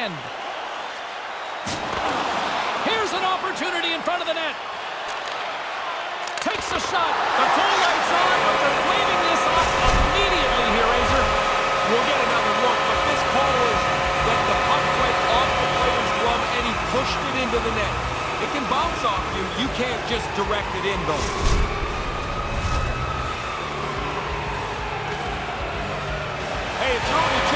end. Here's an opportunity in front of the net. Takes a shot. The goal light's on, but they're waving this off immediately here, Razor. We'll get another look, but this call is that the puck went off the player's glove and he pushed it into the net. It can bounce off you. You can't just direct it in, though. Hey, it's early